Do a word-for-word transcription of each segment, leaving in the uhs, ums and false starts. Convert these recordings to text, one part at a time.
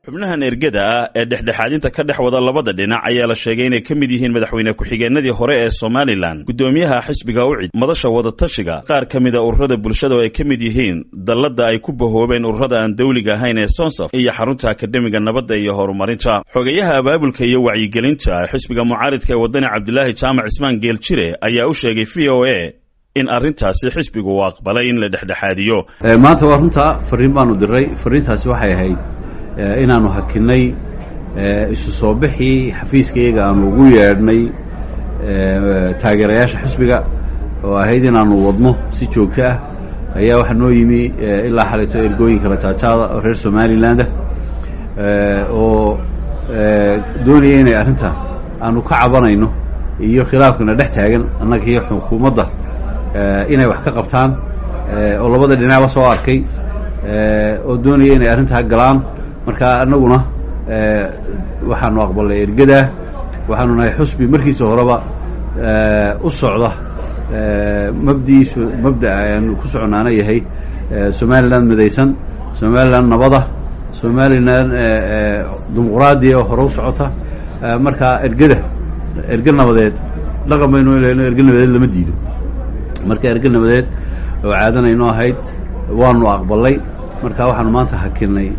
xubnahan ergada ah ee dhexdhexaadinta ka dhex wada labada dhinac ayaa la sheegay inay ka mid yihiin madaxweyne ku-xigeenadii hore ee Somaliland gudoomiyaha xisbiga Ucid madasha wada tashiga qaar ka mid ah ururada bulshada oo ay ka mid yihiin dalada ay ku bahoobeen ururada aan dawliga ahayn ee Sonsaf iyo xarunta akademiga nabadda iyo horumarinta xogayaha abaabulka iyo wacyigelinta xisbiga mucaaridka ee wadani Cabdullaahi Jaamac Ismaan Geeljire ayaa u sheegay V O A in arintaasi xisbigu waa aqbalay in la dhexdhexaadiyo maanta waa runta fariin baanu diray fariintaasi waxay ahayd inaanu hakinay isu soo bixi xafiiskayga aanu ugu yeedhnay taageerayaasha xisbiga oo ahayd inaanu wadno si joogto ah ayaa waxa noo yimi ilaa xalito ergooyin kala jaajaada oo reer Somaliland oo doonaya inay arrinta aanu ka cabanayno iyo khilaafkana dhex taagan annaga iyo xukuumadda inay wax ka qabtaan oo labada dhinacba soo arkay oo doonaya inay arrinta galaan marka annaguna waxaanu aqbalay ergada waxaanu nahay xusbi markiisa horeba u socda mabdiisu mabda aan ku soconaana yahay Somaliland midaysan Somaliland nabada Somaliland dimuqraadiya oo hore u socota marka ergada erga nabadeed dhaqamayno inayno erga nabadeed lama diido marka erga nabadeed oo caadanayno ahayd waanu aqbalay marka waxaanu maanta hakinay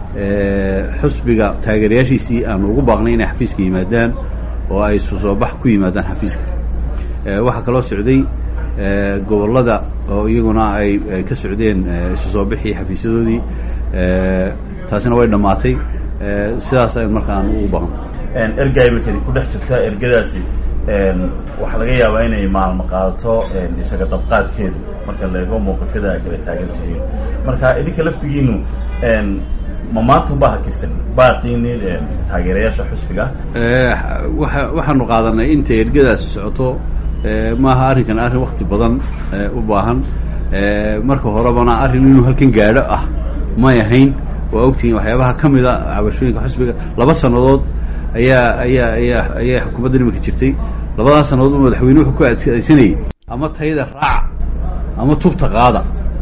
xusbiga taageerayaashiisii aanu ugu baaqnay inay xafiiska yimaadaan oo ay isu soo bax ku yimaadaan xafiiska waxaa kaloo socday gobollada oo iyaguna ay ka socdeen isu soo bixii xafiisyadoodii taasina way dhammaatay sidaas ay markaan ugu baaqnay ergay markay ku dhex jirta ergadaasi waxa laga yaabaa inay maalmo qaadato isaga dabqaadkeedu marka la eego muuqaalada kala taagan yihiin marka idinka laftigiinu ma maanta baa kisan baaqini taageerayaasha xusbiga ee waxa waxaanu qaadanay inta ergadaasi socoto ma aha arrinkan arrin waqti badan u baahan marka horebana arrin inuu halkan gaadho ah ma yahayn waa ogtiin waxyaabaha kamida cabashooyinka xusbiga laba sanadood ayaa ayaa ayaa ayaa xukuumadda nimanka jirtay labadaas sanadood madaxweynuhu wuxuu ku adkaysanayay ama tayada raac ama tubta qaada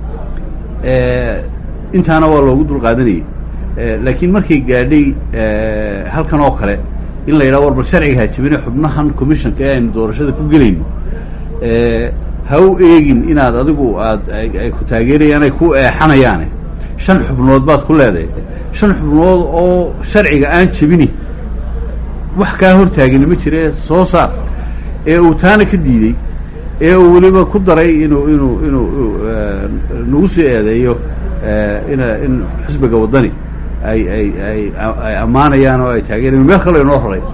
ee intaana waa loogu dul qaadanayay laakiin markay gaadhay halkan oo kale in la yiraahdo war sharciga hajibina xubnahan commissionka ee aynu doorashada ku gelayno ha u eegin inaad adigu aad ay ku taageerayaan ay ku eexanayaan shan xubnood baad ku leedahay shan xubnood oo sharciga aan jabini wax ka hor taagan ma jiree soo saar ee uu taana ka diiday ee uu waliba ku daray inuu inuu inuu nagu soo eedeeyo ina in xisbiga wadani ay ay ay ay amaanayaan oo ay taageereen meel kale inoo horay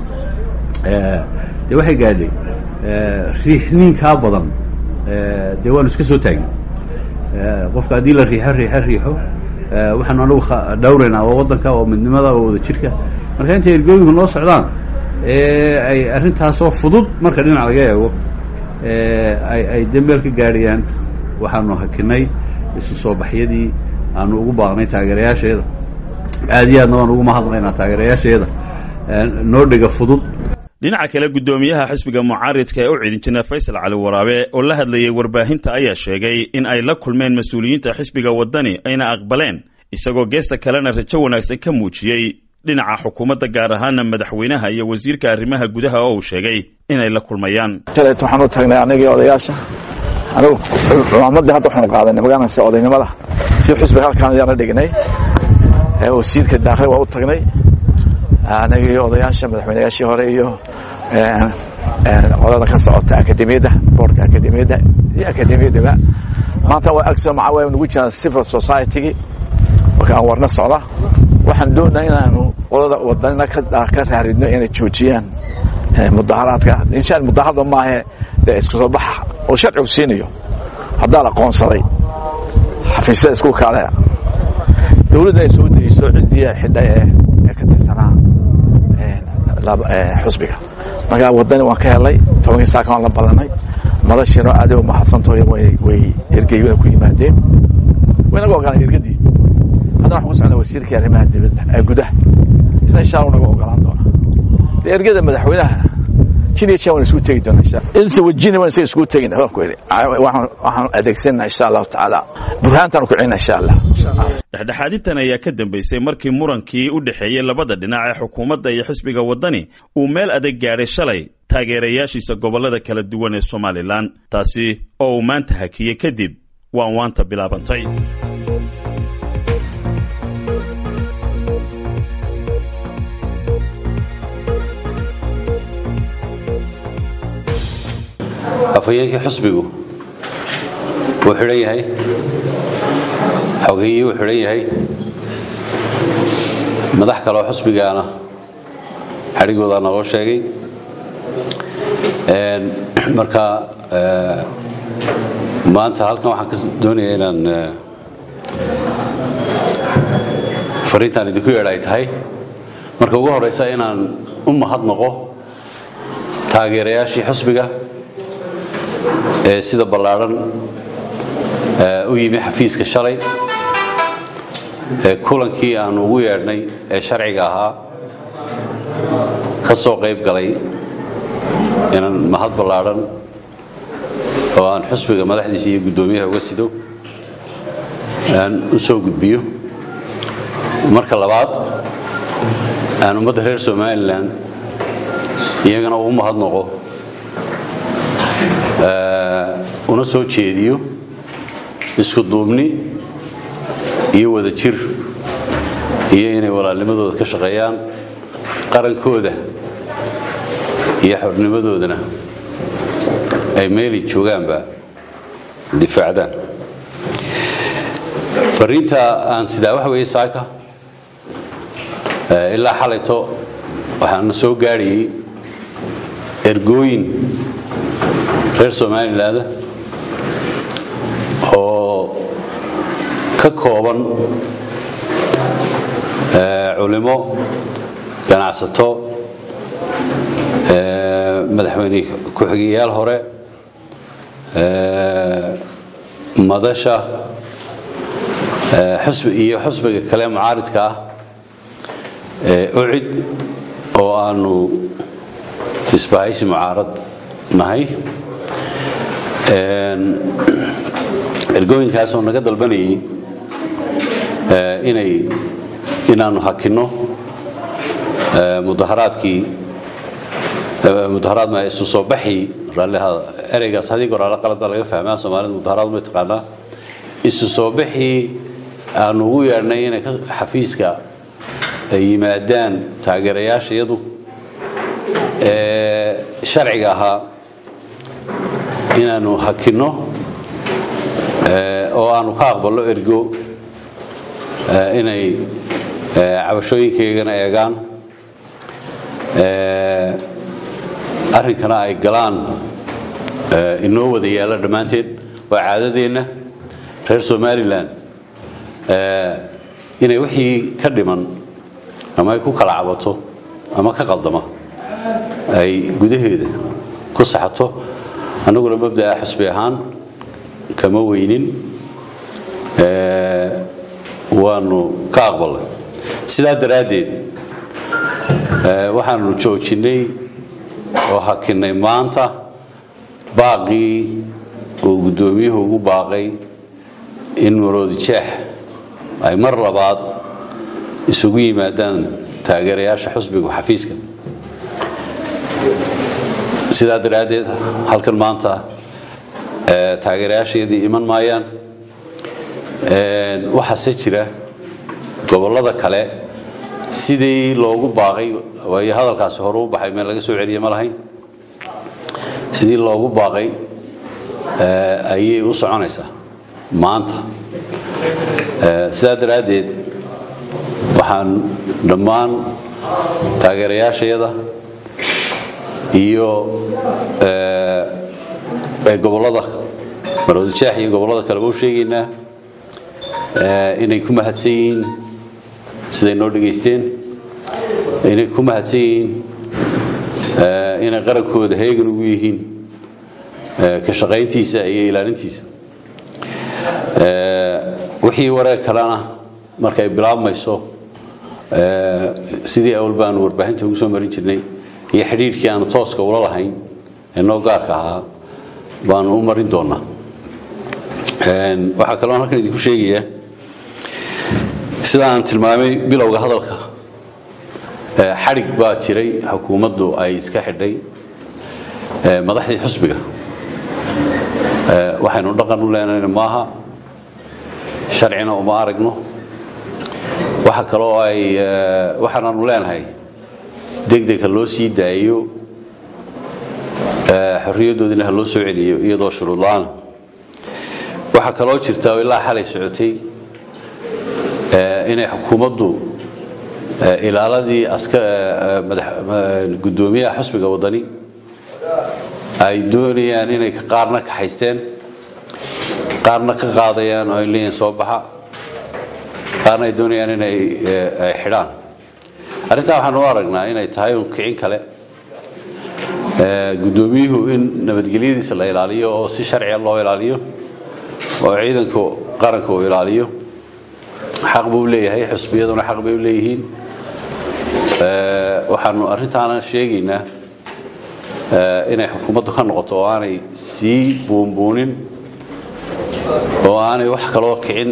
ee waxay gaadhay riixnin ka badan ee waan iska soo taagay qofka hadii la riixo riixo riixo waxaan anagu dhawreynaa wadanka oo midnimada oo wada jirka marka inta ergooyinku noo socdaan ee ay arrintaas oo fudud marka dhinac laga eego ee ay ay dambeel ka gaariyaan waxaanu hakinay isu soo baxyadii aanu ugu baaqnay taageerayaasheeda aad iyo aadna waan ugu mahadnaynaa taageerayaasheeda noo dhiga fudud dhinaca kale gudoomiyaha xisbiga mucaaridka ee u cidinjina Faysal Cali Waraabe oo la hadlayay warbaahinta ayaa sheegay in ay la kulmeen mas'uuliyiinta xisbiga wadani ayna aqbaleen isagoo geesta kalena rajo wanaagsan ka muujiyay dhinaca xukuumadda gaar ahaan madaxweynaha iyo wasiirka arrimaha gudaha oo uu sheegay inay la kulmayaan talato waxaan u tagnay aniga odayaasha anigu xukuumadda hadda waxaan qaadanay magaanaysa odaynimada si xisbiga halkaan ayaan dhignay ee wasiirka daaqay waa u tagnay aniga odayaasha madaxweynayaashii hore iyo ee qolada ka socota akademiyada boardka akademiyada iyo akademiyada maanta waa agso macaway ugu jiraan civil society waxaan warna socda waxaan doonayaa inaanu qolada wadana ka ka raaridno inay joojiyaan mudaharaadka inshaan mudaharada ma aha isku soo bax oo sharci u siinayo hadaa la qoonsaday xafiisyada isku kaalaya dawladda ay soo deeyso cidiya xidhay ee ka tirsanaa ee xusbiga marka wadani waan ka helay tobankii saacan la balanay madashino aad u mahadsantahay way way ergeyga ku yimaadeen wayna go'aan ergadii hadda waxaan ku socnaa wasiirka arrimaha dibadda ee gudaha isna insha Allah naga ogolaan doona ergada madaxweynaha jini jawaan isku tagi doonaa inta wajini waan isku tagin hababku waxaan waxaan adeegsanaa insha Allah taala burhaantan ku ciina insha Allah dhexdhexaadintan ayaa ka dambeysay markii murankii u dhaxeeyay labada dhinac ee xukuumadda iyo xisbiga wadani uu meel adag gaaray shalay taageerayaashiisa gobolada kala duwan ee Somaliland taasi oo uu maanta hakiyay kadib waan waanta bilaabantay afayeenka xisbigu wuxuu xiran yahay xogeeyay wuxuu xiran yahay madax kale oo xisbigaana xarigooda naloo sheegay een marka maanta halkan waxaan ka doonayaa inaan fariintan idinku yeedhay tahay marka ugu horeysa inaan u mahadnaqo taageerayaashii xisbiga ee sida ballaaran u yimi xafiiska shalay ee kulankii aan ugu yeedhnay ee sharciga ahaa ka soo qayb galay inaan mahad ballaaran oo aan xisbiga madaxdiisa iyo guddoomiyaha uga sido aan u soo gudbiyo marka labaad aan ummadda reer Somaliland iyagana ugu mahadnaqo una soo jeediyo isku duubni iyo wada jir iyo inay walaalnimadooda ka shaqeeyaan qarankooda iyo xornimadoodana ay meeli joogaanba difaacdaan fariinta aan sidaa wax weeye saaka ilaa xalayto waxaan soo gaariyay ergooyin reer Somaliland oo ka kooban culimo ganacsato madaxweyne ku-xigeenyaal hore madasha xisbi iyo xisbiga kale mucaaridka ah ucid oo aanu isbahaysi mucaarad nahay ergooyinkaas oo naga dalbanayay inay inaanu hakino mudaharaadkii mudaharaad ma isu soo baxi raalaha ereygaas hadii goor la qalad laga fahmaa Soomaalida mudaharaad ma taqaana isu soo baxi aanu ugu yeernay inay xafiiska ay yimaadaan taageerayaashayadu ee sharciga ahaa inaanu hakino oo aanu ka aqbalno ergo inay cabashooyinkeegana eegaan arrinkana ay galaan inoo wada yaala dhammaanteen waa caadadeena reer Somaliland inay wixii ka dhiman ama ay ku kala cabato ama ka qaldama ay gudaheeda ku saxato anaguna mabdaa xisbi ahaan kama weynin ee waanu ka aqbalay sidaa daraadeed ee waxaanu joojinay oo hakinay maanta baaqii oo gudoomiyuhu ugu baaqay in Maroodi Jeex ay mar labaad isugu yimaadaan taageerayaasha xisbiga xafiiska sidaa daraadeed halkan maanta ee taageerayaashii iman maayaan ee waxa jira gobolada kale sidii loogu baaqay way hadalkaas hore u baxay meel laga soo celiyay ma lahayn sidii loogu baaqay ee ayay u soconaysaa maanta ee sidaa daraadeed waxaan dhammaan taageerayaashayada iyo ee gobolada Maroodi Jeex iyo gobolada kale oo sheegayna ee inay ku mahadsan yihiin siday noo dhageysteen inay ku mahadsan yihiin ee inay qarankooda heegan ugu yihiin ee ka shaqayntiisa iyo ilaalintiisa ee wixii wareeg kalena markay bilaabmayso ee sidii awal baan warbaahinta ugu soo marin jirnay iyo xiriirkii aan tooska ula lahayn ee noo gaarka ahaa baan u marin doonaa een waxa kale oo halkan idinku sheegaya sida aan tilmaamay bilowga hadalka ee xarig baa jiray xukuumaddu ay iska xidhay ee madaxdii xisbiga ee waxaynu dhaqan u leenahay maaha sharcina uma aragno waxa kale oo ay waxaan u leenahay degdeg loo sii daayo ee xorriyadoodina loo soo celiyo iyadoo shuruud la'aan waxa kale oo jirta ilaa xalay socotay ee inay xukuumaddu ilaaladii aska gudoomiyaha xisbiga wadani ay doonayaan inay qaarna ka haysteen qaarna ka qaadayaan oo leeyeen soo baxa qaarna ay doonayaan inay ay xidhaan arrinta waxaan u aragnaa inay tahay un kicin kale ee gudoomiyuhu in nabadgelyadiisa la ilaaliyo oo si sharci ah loo ilaaliyo oo ciidanka qaranka uu ilaaliyo xaq buu leeyahay xisbiyaduna xaq bay u leeyihiin ee waxaanu arrintaana sheegaynaa ee inay xukuumaddu ka noqoto oo aanay sii buunbuunin oo aanay wax kale oo kicin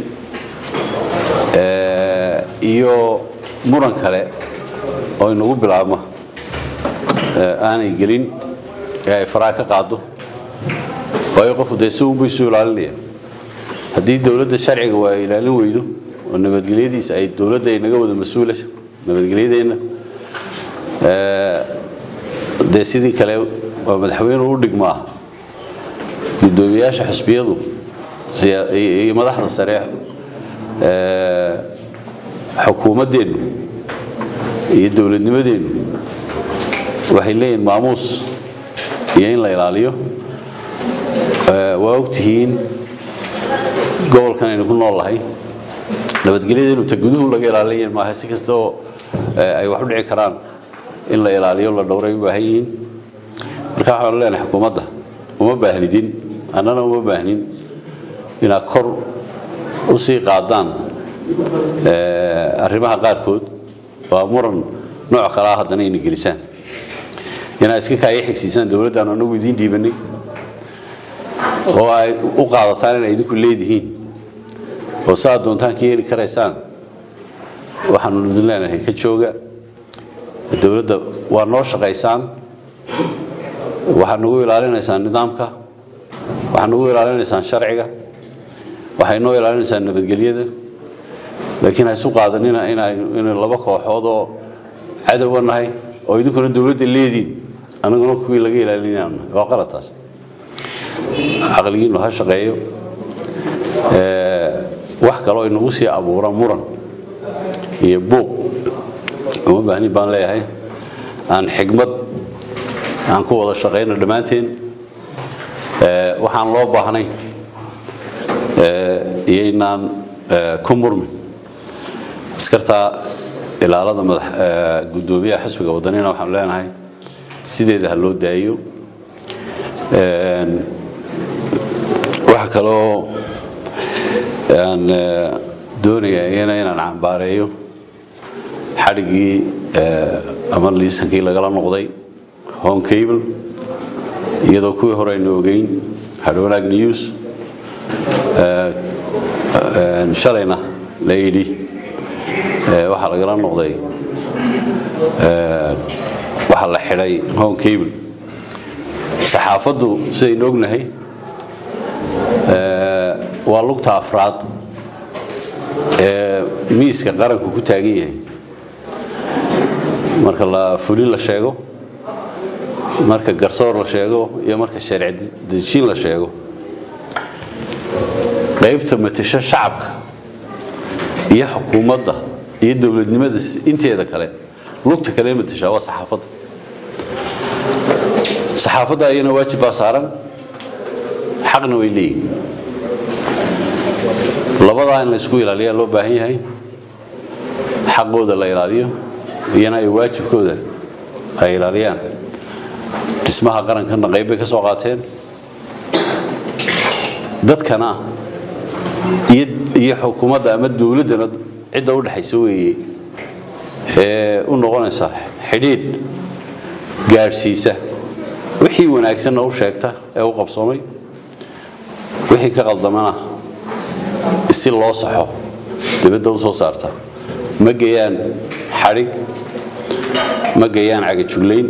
ee iyo muran kale oo inagu bilaabma ee aanay gelin ee ay faraa ka qaado way qof deeso buu soo ilaalinaya haddii dawladda sharciga waa ilaalin weydo oo nabadgelyadiisa ay dawladda ay naga wada mas'uulasho nabadgelyadeena ee de sidii kale waa madaxweynuhu u dhigmaa gudoomiyaasha xisbiyadu iyo madaxda sare ee xukuumadeenu iyo dawladnimadeenu waxay leeyihiin maamuus iyo in la ilaaliyo ee waa ogtihiin gobolkan aynu ku noolahay nabadgelyadu ta guduhu laga ilaaliyo ma si kasta oo ay wax u dhici karaan in la ilaaliyo la dhowray u baahan yihiin marka waxaan leenahay xukuumadda uma baahnidin annana uma baahnin ina kor u sii qaadaan ee arrimaha qaarkood waa muran nooc kale ah haddana inay gelisaan inay iska kaay xigsiisaan dawladda aan anagu idin dhiibanay oo ay u qaadataan inay idinku leedihiin oo saa doontaan ka yeeli karaysaan waxaanu idin leenahay ka jooga dawladda waa noo shaqaysaan waxaad nagu ilaalinaysaan nidaamka waxaad nagu ilaalinaysaan sharciga waxay noo ilaalinaysaan nabadgelyada laakiin ay isu qaadanina inay laba kooxood oo cadow nahay oo idinkuna dawladda leediin anaguna kuwii laga ilaalinayna waa qalataas aqligiinu ha shaqeeyo ee wax kale oo inagu sii abuura muran iyo buuq uma baahni baan leeyahay aan xigmad aan ku wada shaqeyno dhamaanteen ee waxaan loo baahnay ee inaan ku murmin askarta ilaalada madax gudoomiyaha xisbiga wadanina waxaan leenahay sideeda loo daayo ee waxa kale oo aan doonayaa inaan cambaareeyo xarigii ama liisankii lagala noqday home cable iyadoo kuwii hore aynu ogeyn hadhownaag news shalayna la yidhi waxaa lagala noqday waxaa la xidhay home cable saxaafaddu sidaynu ognahay waa lugta afraad ee miiska qaranku ku taagan yahay marka la fulin la sheego marka garsoor la sheego iyo marka sharci dejin la sheego qaybta matasha shacabka iyo xukuumadda iyo dawladnimada inteeda kale lugta kale matasha waa saxaafadda saxaafadda ayana waajib baa saaran xaqna way leeyihiin labadaa in la isku ilaaliyaa loo baahan yahay xaqooda la ilaaliyo iyana ay waajibkooda ay ilaaliyaan dhismaha qarankana qayb bay ka soo qaateen dadkana iyo xukuumadda ama dawladdana cidda u dhaxaysa weeye ee u noqonaysa xidhiidh gaarsiisa wixii wanaagsan oo sheegta ee u qabsoomay wixii ka qaldamana si loo saxo dibadda u soo saarta ma geeyaan xarig ma geeyaan cagajuglayn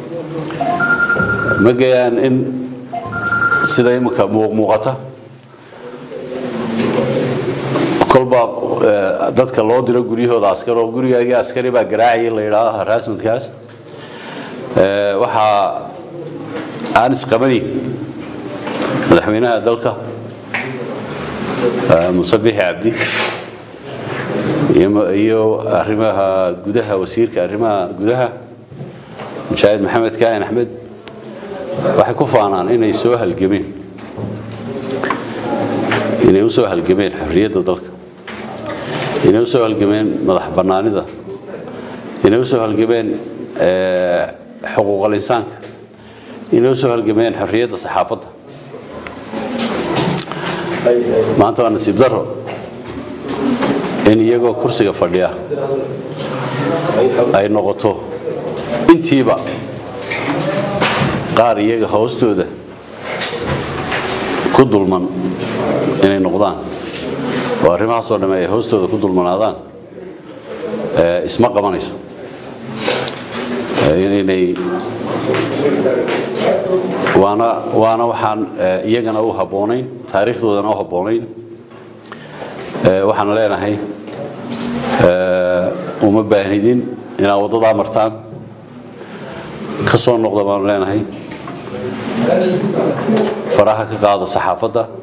ma geeyaan in sida imika muuqata kolba dadka loo diro guryahooda askar oo gurigaaga askari baa garaacay la yiraahdo haraasmadkaas ee waxa aan isqabani madaxweynaha dalka Musabix Abdi iyo arrimaha gudaha wasiirka arrimaha gudaha Mohamed Kaan Ahmed waxay ku faanaan inay soo halgameen inay u soo halgameen xorriyadda dalka inay u soo halgameen madax bannaanida inay u soo halgameen ee xuquuqul insaanka inay u soo halgameen xorriyadda saxaafadda maanta waa nasiib darro in iyagoo kursiga fadhiya ay noqoto intiiba qaar iyaga hoostooda ku dulman inay noqdaan oo arrimahaas oo dhamay hoostooda ku dulmanaadaan ee isma qabanayso inay waana waana waxaan iyagana u haboonayn taariikhdoodana u haboonayn ee waxaan leenahay ee uma baahnidin inaa wadada martaan ka soo noqdo baan leenahay faraha ka qaada saxaafadda